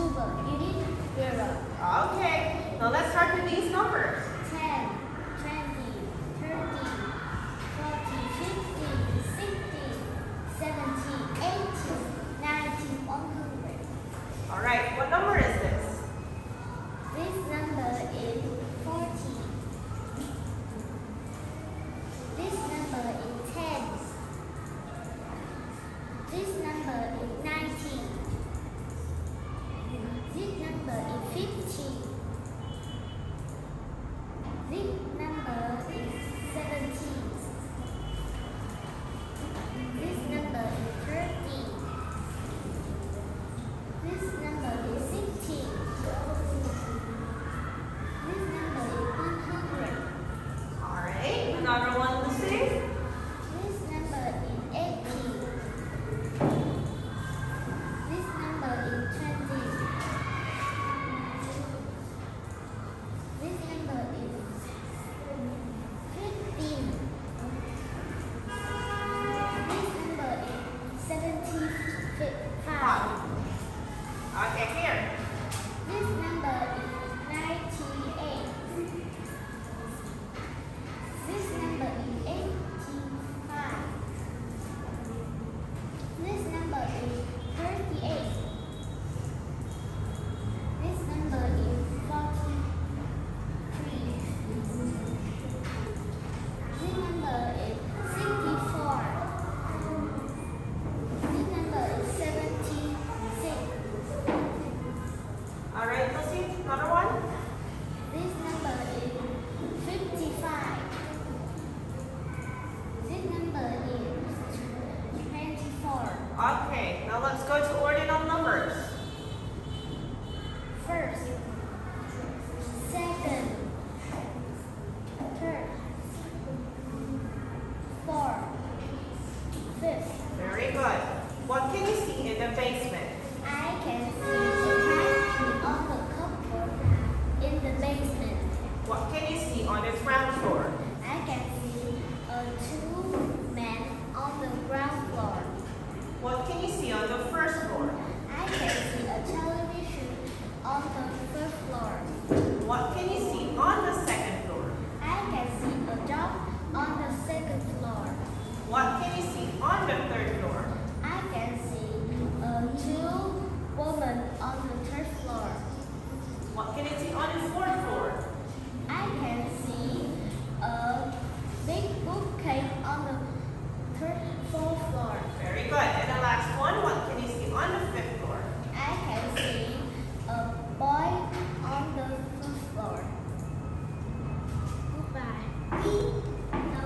Google. You need zero. Okay. Now let's start with these numbers. 10, 20, 30, 40, 50, 60, 70, 80, 90, 100. All right. What number is this? This number is 40. This number is 10. This number is 90. This number is 50. This number is 70. This number is 30. This number is 60. This number is 100. All right. Another one, Lucy. This number is 80. This number is 20. This number is 15. This number is 75. Okay, here. This number is 98. This number is 85. This number is 38. This number is 43. This number is 64. This number is 76. All right, Lucy. Another one. This number is 55. This number is 24. Okay. Now let's go to ordinal numbers. First, second, third, fourth, fifth. Very good. What can you see in the basement? I can see